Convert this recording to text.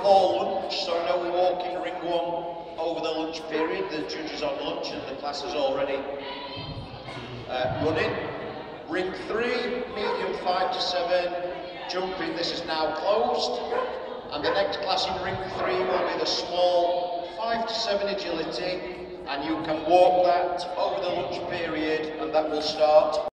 before lunch, so no walking ring 1 over the lunch period. The judges on lunch and the class is already running. Ring 3, medium 5 to 7, jumping, this is now closed. And the next class in ring 3 will be the small 5 to 7 agility, and you can walk that over the lunch period, and that will start